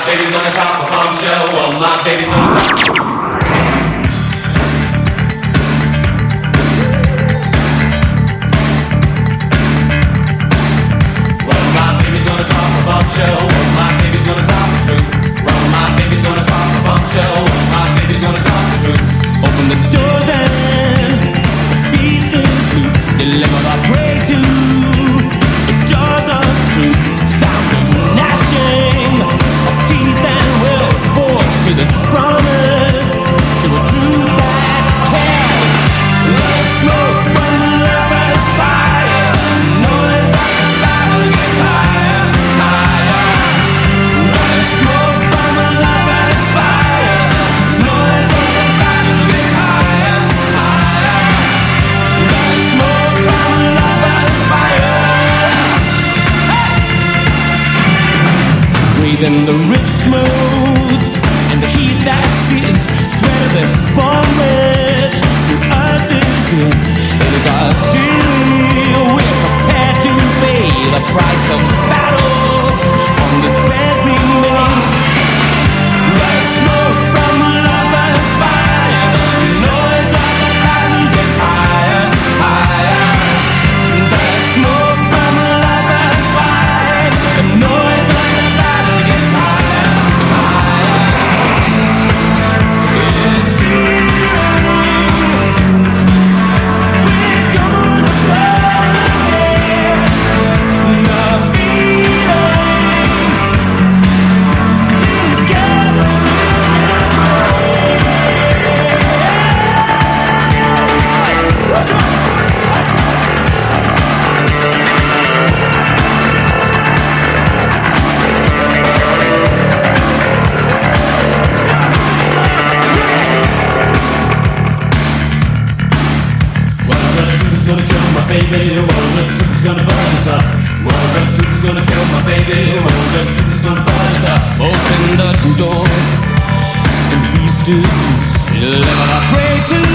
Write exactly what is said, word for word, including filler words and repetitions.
baby's gonna pop a bombshell. Well, my baby's gonna pop. Well, my baby's gonna pop a bombshell. Well, my baby's gonna pop the truth. Well, my baby's gonna pop a bombshell. Well, my baby's gonna pop the truth. Open the doors and the beast is loose. Deliver the prey to the jaws of truth. Sounds of gnashing of teeth and wills forged to this promise, to a truth that cares. The smoke from the lover's fire, the noise of the battle gets higher, higher. The smoke from the lover's fire, the noise of the battle gets higher, higher. The smoke from the lover's fire. Breathing the rich mood and the heat that sees sweat of this bondage to us is good. It is our steel. We're prepared to pay the price of battle on this bed we made. The smoke from the lover's fire, the noise of the battle gets higher, higher. The smoke from the lover's fire, the noise of the battle gets higher, higher. It's healing. We're gonna burn the feeling together. Well, the truth is gonna kill my baby. Well, the truth is gonna burn us up. Well, the truth is gonna kill my baby. Well, the truth is gonna burn us up. Open the door and the beast is loose. Let I pray to